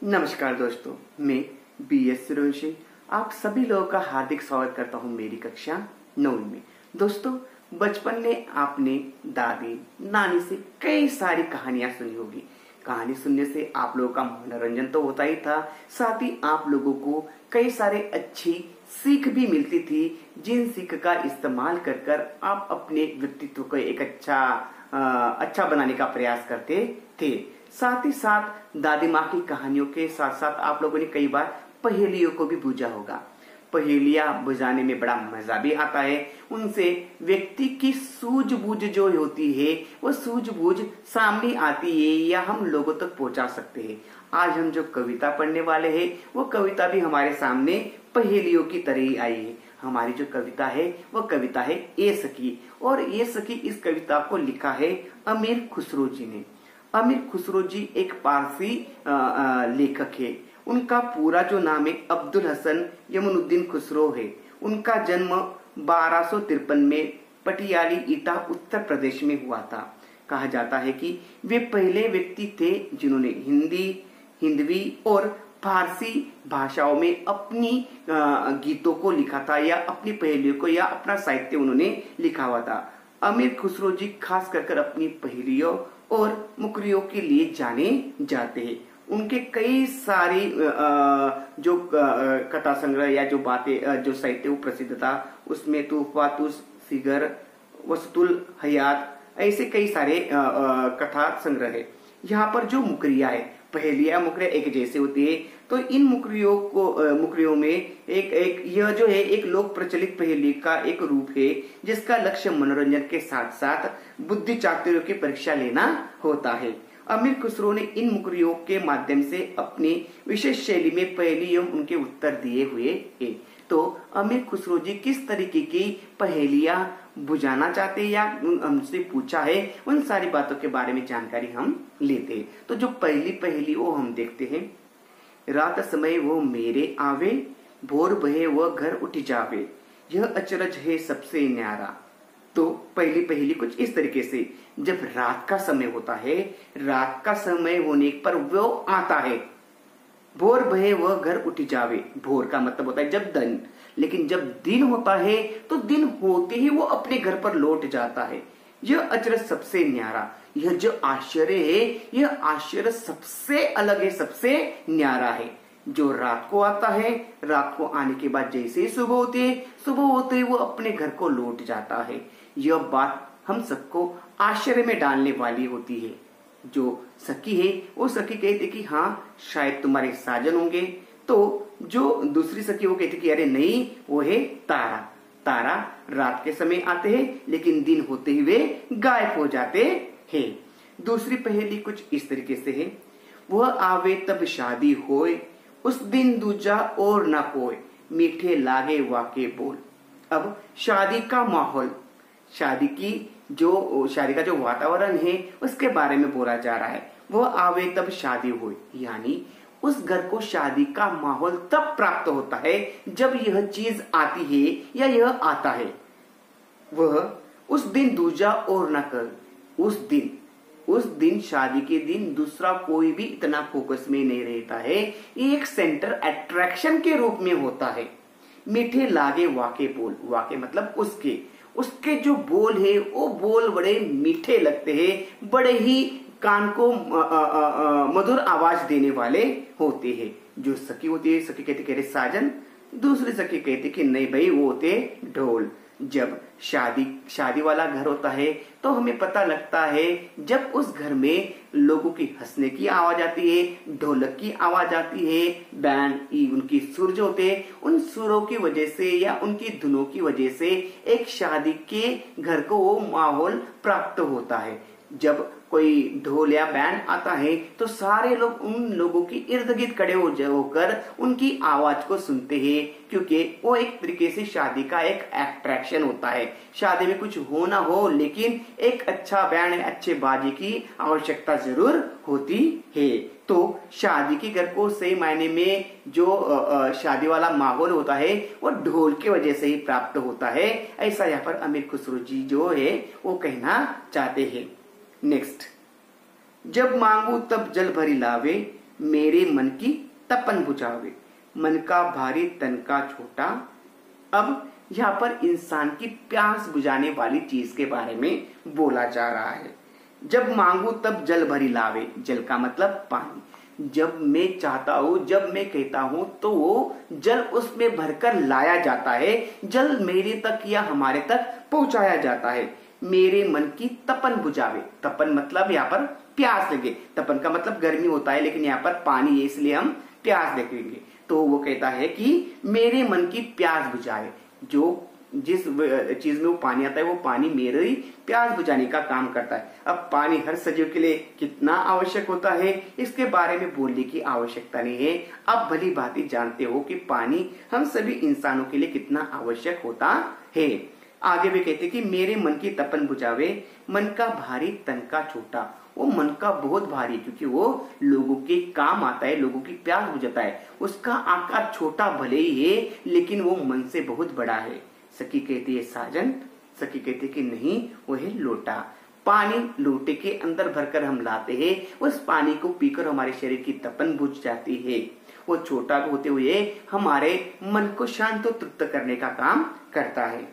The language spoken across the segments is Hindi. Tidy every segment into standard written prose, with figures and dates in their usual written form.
नमस्कार दोस्तों, मैं BS सिंह आप सभी लोगों का हार्दिक स्वागत करता हूं मेरी कक्षा 9वीं में। दोस्तों, बचपन में आपने दादी नानी से कई सारी कहानियां सुनी होगी। कहानी सुनने से आप लोगों का मनोरंजन तो होता ही था, साथ ही आप लोगों को कई सारे अच्छी सीख भी मिलती थी, जिन सीख का इस्तेमाल कर आप अपने व्यक्तित्व को एक अच्छा बनाने का प्रयास करते थे। साथ ही साथ दादी माँ की कहानियों के साथ साथ आप लोगों ने कई बार पहेलियों को भी बूझा होगा। पहेलियां बुझाने में बड़ा मजा भी आता है। उनसे व्यक्ति की सूझबूझ जो होती है वो सूझबूझ सामने आती है या हम लोगों तक पहुंचा सकते हैं। आज हम जो कविता पढ़ने वाले हैं वो कविता भी हमारे सामने पहेलियों की तरह ही आई है। हमारी जो कविता है वो कविता है ए सखी, और ये सखी इस कविता को लिखा है अमीर खुसरो जी ने। अमीर खुसरो जी एक पारसी लेखक है। उनका पूरा जो नाम है अब्दुल हसन यमनुद्दीन खुसरो है। उनका जन्म 1253 में पटियाली ईटा उत्तर प्रदेश में हुआ था। कहा जाता है कि वे पहले व्यक्ति थे जिन्होंने हिंदी, हिंदवी और फारसी भाषाओं में अपनी गीतों को लिखा था या अपनी पहेलियों को या अपना साहित्य उन्होंने लिखा हुआ था। अमीर खुसरो जी खास कर अपनी पहेलियों और मुकरियों के लिए जाने जाते हैं। उनके कई सारी जो कथा संग्रह या जो बातें जो साहित्य वो प्रसिद्ध था, उसमें तूफातुस सिगर वसतुल हयात ऐसे कई सारे कथा संग्रह है। यहाँ पर जो मुकरिया है, पहेलियां मुकरिया एक जैसे होती है, तो इन मुकरियों में एक यह जो है एक लोक प्रचलित पहेली का एक रूप है जिसका लक्ष्य मनोरंजन के साथ साथ बुद्धि चातुर्य की परीक्षा लेना होता है। अमीर खुसरो ने इन मुकरियों के माध्यम से अपनी विशेष शैली में पहेली एवं उनके उत्तर दिए हुए है। तो अमीर खुसरो जी किस तरीके की पहेलियां बुझाना चाहते हैं या हमसे पूछा है, उन सारी बातों के बारे में जानकारी हम लेते हैं। तो जो पहली पहेली वो हम देखते हैं। रात समय वो मेरे आवे, भोर बहे वो घर उठ जावे, यह अचरज है सबसे न्यारा। तो पहली पहेली कुछ इस तरीके से, जब रात का समय होता है, रात का समय होने पर वो आता है, भोर बहे वह घर उठ जावे। भोर का मतलब होता है जब दिन, लेकिन जब दिन होता है तो दिन होते ही वो अपने घर पर लौट जाता है। यह अचरज सबसे न्यारा, यह जो आश्चर्य है यह आश्चर्य सबसे अलग है, सबसे न्यारा है। जो रात को आता है, रात को आने के बाद जैसे ही सुबह होती है, सुबह होते ही वो अपने घर को लौट जाता है। यह बात हम सबको आश्चर्य में डालने वाली होती है। जो सखी है वो सखी कहती कि हाँ शायद तुम्हारे साजन होंगे, तो जो दूसरी सखी वो कहती कि अरे नहीं, वो है तारा। तारा रात के समय आते हैं लेकिन दिन होते ही वे गायब हो जाते हैं। दूसरी पहेली कुछ इस तरीके से है। वह आवे तब शादी होए, उस दिन दूजा और ना कोई, मीठे लागे वाके बोल। अब शादी का माहौल, शादी का जो वातावरण है उसके बारे में बोला जा रहा है। वह आवे तब शादी होए, यानी उस घर को शादी का माहौल तब प्राप्त होता है जब यह चीज आती है या यह आता है। वह उस दिन दूजा और न कर, उस दिन शादी के दिन दूसरा कोई भी इतना फोकस में नहीं रहता है, ये एक सेंटर अट्रैक्शन के रूप में होता है। मीठे लागे वाके बोल, वाके मतलब उसके जो बोल है वो बोल बड़े मीठे लगते हैं, बड़े ही कान को मधुर आवाज देने वाले होते हैं। जो सखी होती है, सखी कहती कह रहे साजन, दूसरी सखी कहती कि नहीं भाई वो होते ढोल। जब शादी वाला घर होता है तो हमें पता लगता है जब उस घर में लोगों की हंसने की आवाज आती है, ढोलक की आवाज आती है, बैंड उनकी सुर जो होते हैं, उन सुरों की वजह से या उनकी धुनों की वजह से एक शादी के घर को वो माहौल प्राप्त होता है। जब कोई ढोल या बैंड आता है तो सारे लोग उन लोगों की इर्द गिर्द खड़े होकर उनकी आवाज को सुनते हैं, क्योंकि वो एक तरीके से शादी का एक अट्रैक्शन होता है। शादी में कुछ हो ना हो लेकिन एक अच्छा बैंड, अच्छे बाजे की आवश्यकता जरूर होती है। तो शादी के घर को सही मायने में जो शादी वाला माहौल होता है वो ढोल की वजह से ही प्राप्त होता है। ऐसा यहाँ पर अमीर खुसरो जी जो है वो कहना चाहते हैं। नेक्स्ट, जब मांगू तब जल भरी लावे, मेरे मन की तपन बुझावे, मन का भारी तन का छोटा। अब यहाँ पर इंसान की प्यास बुझाने वाली चीज के बारे में बोला जा रहा है। जब मांगू तब जल भरी लावे, जल का मतलब पानी। जब मैं चाहता हूँ, जब मैं कहता हूँ तो वो जल उसमें भरकर लाया जाता है, जल मेरे तक या हमारे तक पहुंचाया जाता है। मेरे मन की तपन बुझावे, तपन मतलब यहाँ पर प्यास लगे, तपन का मतलब गर्मी होता है, लेकिन यहाँ पर पानी है इसलिए हम प्यास देखेंगे। तो वो कहता है कि मेरे मन की प्यास बुझाए, जो जिस चीज में वो पानी आता है वो पानी मेरे ही प्यास बुझाने का काम करता है। अब पानी हर सजीव के लिए कितना आवश्यक होता है इसके बारे में बोलने की आवश्यकता नहीं है। आप भली भांति जानते हो कि पानी हम सभी इंसानों के लिए कितना आवश्यक होता है। आगे भी कहते कि मेरे मन की तपन बुझावे, मन का भारी तन का छोटा। वो मन का बहुत भारी, क्योंकि वो लोगों के काम आता है, लोगों की प्यास बुझाता है। उसका आकार छोटा भले ही है लेकिन वो मन से बहुत बड़ा है। सखी कहती है साजन, सखी कहती है कि नहीं वो है लोटा। पानी लोटे के अंदर भरकर हम लाते हैं, उस पानी को पीकर हमारे शरीर की तपन बुझ जाती है। वो छोटा होते हुए हमारे मन को शांत और तृप्त करने का काम करता है।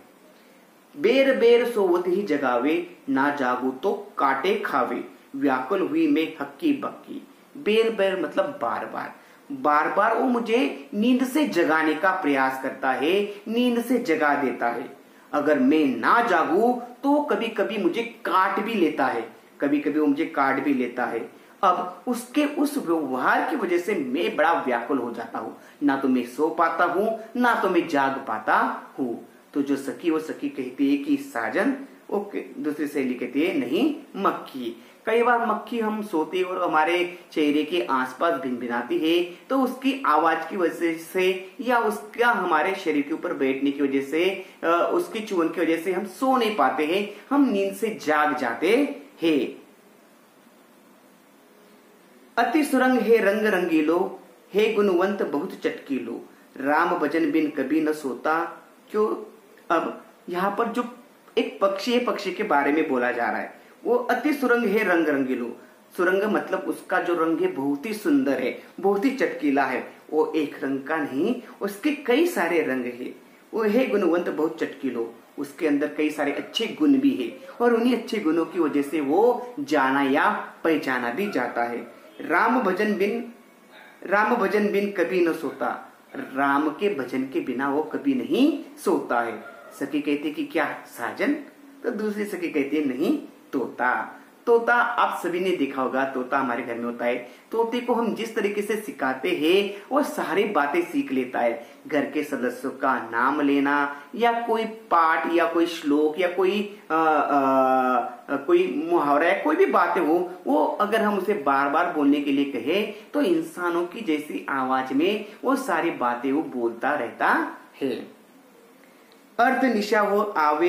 बेर बेर सोवत ही जगावे, ना जागू तो काटे खावे, व्याकुल हुई में हक्की बक्की। बेर बेर मतलब बार बार, बार बार वो मुझे नींद से जगाने का प्रयास करता है, नींद से जगा देता है। अगर मैं ना जागू तो कभी कभी मुझे काट भी लेता है, कभी कभी वो मुझे काट भी लेता है। अब उसके उस व्यवहार की वजह से मैं बड़ा व्याकुल हो जाता हूँ, ना तो मैं सो पाता हूँ ना तो मैं जाग पाता हूँ। तो जो सखी वो सखी कहती है कि साजन, ओके। दूसरी सहेली कहती है नहीं मक्खी। कई बार मक्खी हम सोते और हमारे चेहरे के आसपास भिनभिनाती है, तो उसकी आवाज की वजह से या उसका हमारे शरीर के ऊपर बैठने की वजह से, उसकी चुभन की वजह से हम सो नहीं पाते हैं, हम नींद से जाग जाते हैं। अति सुरंग है रंग रंगीलो, हे गुणवंत बहुत चटकीलो, राम भजन बिन कभी न सोता। क्यों? अब यहाँ पर जो एक पक्षी है, पक्षी के बारे में बोला जा रहा है। वो अति सुरंग है रंग रंगीलो। सुरंग मतलब उसका जो रंग है बहुत ही सुंदर है, बहुत ही चटकीला है। वो एक रंग का नहीं, उसके कई सारे रंग है। वो है गुणवंत बहुत चटकीलो, उसके अंदर कई सारे अच्छे गुण भी है और उन्हीं अच्छे गुणों की वजह से वो जाना या पहचाना भी जाता है। राम भजन बिन कभी न सोता, राम के भजन के बिना वो कभी नहीं सोता है। सखी कहती कि क्या साजन? तो दूसरी सखी कहती है नहीं तोता। तोता आप सभी ने देखा होगा, तोता हमारे घर में होता है। तोते को हम जिस तरीके से सिखाते हैं वो सारी बातें सीख लेता है। घर के सदस्यों का नाम लेना या कोई पाठ या कोई श्लोक या कोई कोई मुहावरा या कोई भी बातें हो, वो अगर हम उसे बार बार बोलने के लिए कहे तो इंसानों की जैसी आवाज में वो सारी बातें वो बोलता रहता है। अर्ध निशा वो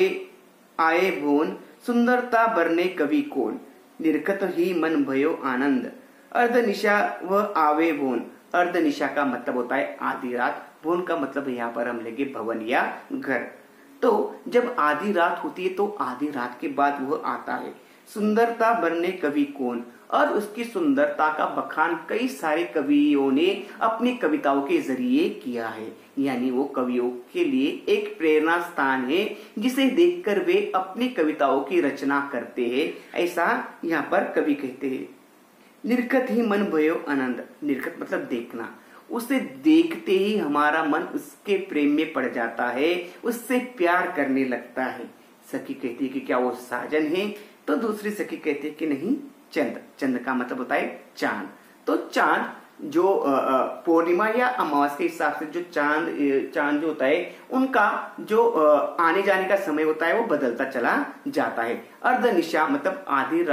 आए भोन, सुंदरता बरने कवि कोन, निरखत ही मन भयो आनंद। अर्ध निशा व आवे भोन, अर्ध निशा का मतलब होता है आधी रात, भोन का मतलब यहाँ पर हम लेंगे भवन या घर। तो जब आधी रात होती है तो आधी रात के बाद वह आता है। सुंदरता बरने कवि कौन, और उसकी सुंदरता का बखान कई सारे कवियों ने अपनी कविताओं के जरिए किया है। यानी वो कवियों के लिए एक प्रेरणा स्थान है जिसे देखकर वे अपनी कविताओं की रचना करते हैं, ऐसा यहाँ पर कवि कहते हैं। निरखत ही मन भयो आनंद, निरखत मतलब देखना, उसे देखते ही हमारा मन उसके प्रेम में पड़ जाता है, उससे प्यार करने लगता है। सखी कहती है कि क्या वो साजन है? तो दूसरी सखी कहती है कि नहीं चंद। चंद का मतलब होता है चांद। तो चांद जो पूर्णिमा या अमावस्या के हिसाब से जो चांद जो होता है उनका जो आने जाने का समय होता है वो बदलता चला जाता है। अर्धनिशा मतलब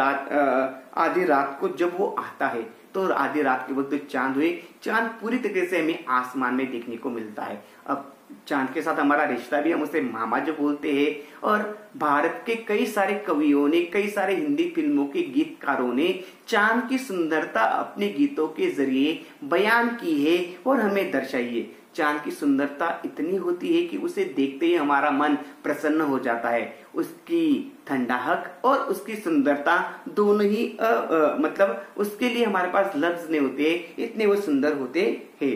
आधी रात को जब वो आता है तो आधी रात के वक्त चांद हुए, चांद पूरी तरीके से हमें आसमान में देखने को मिलता है। अब चांद के साथ हमारा रिश्ता भी, हम उसे मामा जो बोलते हैं। और भारत के कई सारे कवियों ने, कई सारे हिंदी फिल्मों के गीतकारों ने चांद की सुंदरता अपने गीतों के जरिए बयान की है और हमें दर्शाई है। चांद की सुंदरता इतनी होती है कि उसे देखते ही हमारा मन प्रसन्न हो जाता है। उसकी ठंडाहट और उसकी सुंदरता दोनों ही मतलब उसके लिए हमारे पास लफ्ज नहीं होते, इतने वो सुंदर होते हैं।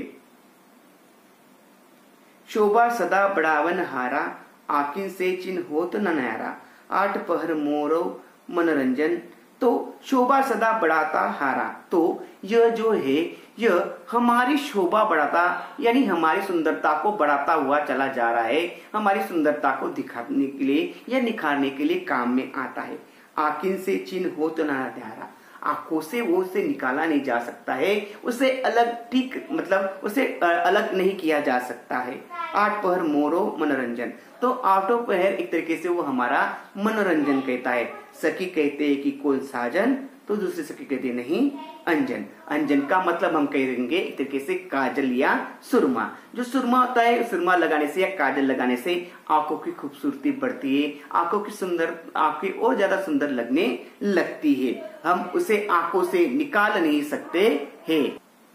शोभा सदा बढ़ावन हारा, आखिन से चिन्ह होत न न्यारा। आठ पहर मोरो मनोरंजन, तो शोभा सदा बढ़ाता हारा, तो यह जो है यह हमारी शोभा बढ़ाता यानी हमारी सुंदरता को बढ़ाता हुआ चला जा रहा है, हमारी सुंदरता को दिखाने के लिए या निखारने के लिए काम में आता है। आखिन से चिन्ह हो तो ना न्यारा, आंखों से वो उसे निकाला नहीं जा सकता है, उसे अलग ठीक मतलब उसे अलग नहीं किया जा सकता है। आठ पहर मोरो मनोरंजन, तो आठों पहर एक तरीके से वो हमारा मनोरंजन कहता है। सखी कहते हैं कि कौन साजन, तो दूसरी सखी कहते हैं नहीं अंजन। अंजन का मतलब हम कहेंगे एक तरीके से काजल या सुरमा। जो सुरमा होता है, सुरमा लगाने से या काजल लगाने से आंखों की खूबसूरती बढ़ती है, आंखें और ज्यादा सुंदर लगने लगती है। हम उसे आंखों से निकाल नहीं सकते हैं।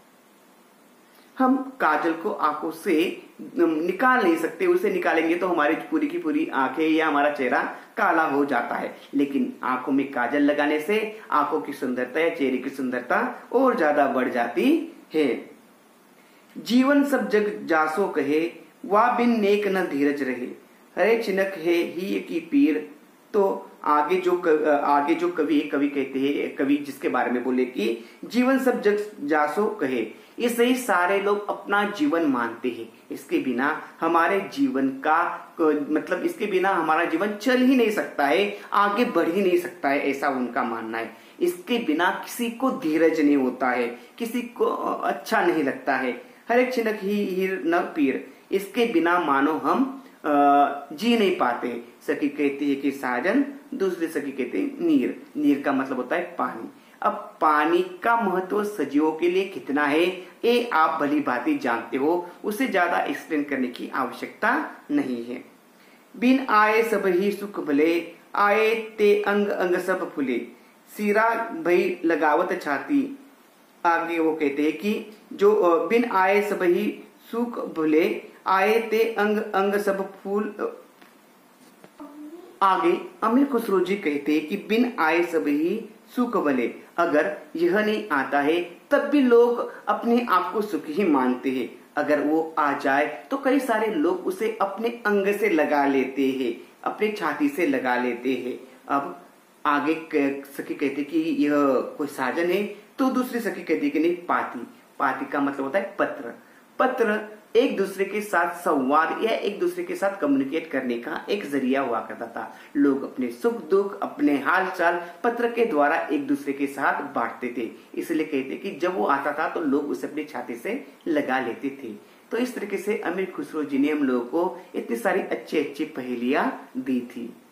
हम काजल को आंखों से निकाल नहीं सकते, उसे निकालेंगे तो हमारी पूरी की पूरी आंखें या हमारा चेहरा काला हो जाता है। लेकिन आंखों में काजल लगाने से आंखों की सुंदरता या चेहरे की सुंदरता और ज्यादा बढ़ जाती है। जीवन सब जग जासो कहे, वा बिन नेक न धीरज रहे। हरे चिनक है ही की पीर, तो आगे जो कवि कहते हैं, कवि जिसके बारे में बोले कि जीवन सब जग जासो कहे, इसे ही सारे लोग अपना जीवन मानते हैं। इसके बिना हमारे जीवन का मतलब इसके बिना हमारा जीवन चल ही नहीं सकता है, आगे बढ़ ही नहीं सकता है, ऐसा उनका मानना है। इसके बिना किसी को धीरज नहीं होता है, किसी को अच्छा नहीं लगता है। हर एक छिनक ही हीर न पीर, इसके बिना मानो हम जी नहीं पाते। सखी कहती है कि साजन, दूसरी सखी कहते हैं नीर। नीर का मतलब होता है पानी। अब पानी का महत्व सजीवों के लिए कितना है ये आप भली भांति जानते हो, उसे ज्यादा एक्सप्लेन करने की आवश्यकता नहीं है। बिन आए सब ही सुख भले, आए ते अंग अंग सब फुले। सिरा भई लगावत छाती, आगे वो कहते हैं कि जो बिन आए सब ही सुख भले, आए ते अंग अंग सब फूल। आगे अमीर खुसरो जी कहते हैं कि बिन आए सब ही सुख भले, अगर यह नहीं आता है तब भी लोग अपने आप को सुख ही मानते हैं। अगर वो आ जाए तो कई सारे लोग उसे अपने अंग से लगा लेते हैं, अपने छाती से लगा लेते हैं। अब आगे सखी कहते कि यह कोई साजन है, तो दूसरी सखी कहती कि नहीं पाती। पाती का मतलब होता है पत्र। पत्र एक दूसरे के साथ संवाद या एक दूसरे के साथ कम्युनिकेट करने का एक जरिया हुआ करता था। लोग अपने सुख दुख, अपने हाल चाल पत्र के द्वारा एक दूसरे के साथ बांटते थे। इसलिए कहते कि जब वो आता था तो लोग उसे अपनी छाती से लगा लेते थे। तो इस तरीके से अमीर खुसरो जी ने हम लोगों को इतनी सारी अच्छी अच्छी पहेलियां दी थी।